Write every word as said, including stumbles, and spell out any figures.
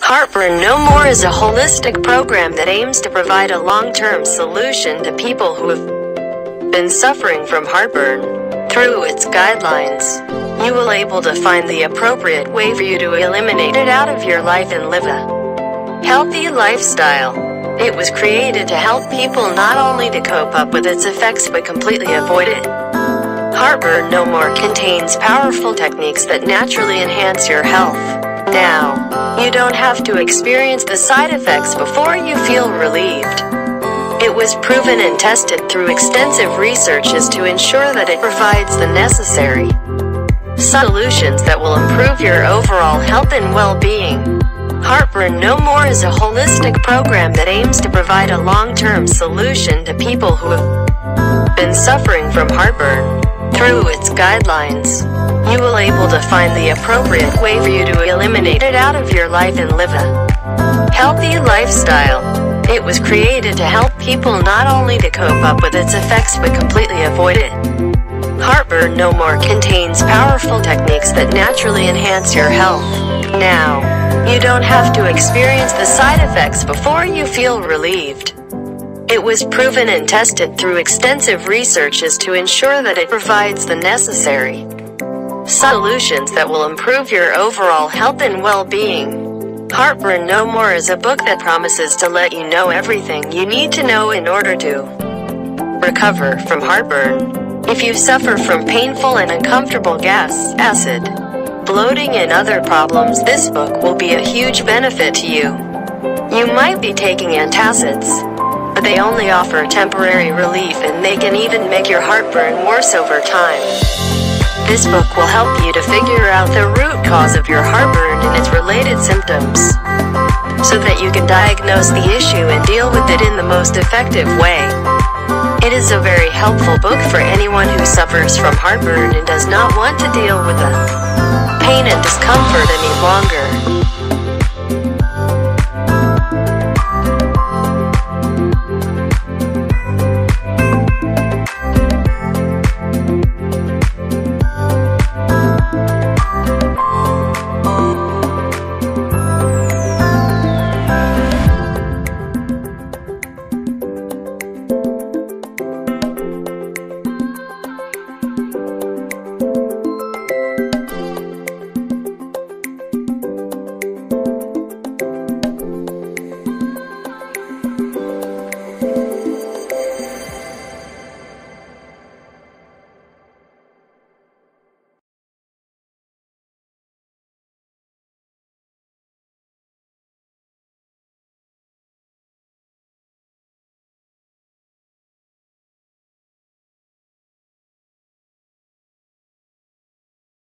Heartburn No More is a holistic program that aims to provide a long-term solution to people who have been suffering from heartburn. Through its guidelines, you will be able to find the appropriate way for you to eliminate it out of your life and live a healthy lifestyle. It was created to help people not only to cope up with its effects but completely avoid it. Heartburn No More contains powerful techniques that naturally enhance your health. Now, you don't have to experience the side effects before you feel relieved. It was proven and tested through extensive researches to ensure that it provides the necessary solutions that will improve your overall health and well-being. Heartburn No More is a holistic program that aims to provide a long-term solution to people who have been suffering from heartburn. Through its guidelines, you will be able to find the appropriate way for you to eliminate it out of your life and live a healthy lifestyle. It was created to help people not only to cope up with its effects but completely avoid it. Heartburn No More contains powerful techniques that naturally enhance your health. Now, you don't have to experience the side effects before you feel relieved. It was proven and tested through extensive researches to ensure that it provides the necessary solutions that will improve your overall health and well-being. Heartburn No More is a book that promises to let you know everything you need to know in order to recover from heartburn. If you suffer from painful and uncomfortable gas, acid, bloating and other problems, this book will be a huge benefit to you. You might be taking antacids, but they only offer temporary relief and they can even make your heartburn worse over time. This book will help you to figure out the root cause of your heartburn and its related symptoms, so that you can diagnose the issue and deal with it in the most effective way. It is a very helpful book for anyone who suffers from heartburn and does not want to deal with the pain and discomfort any longer.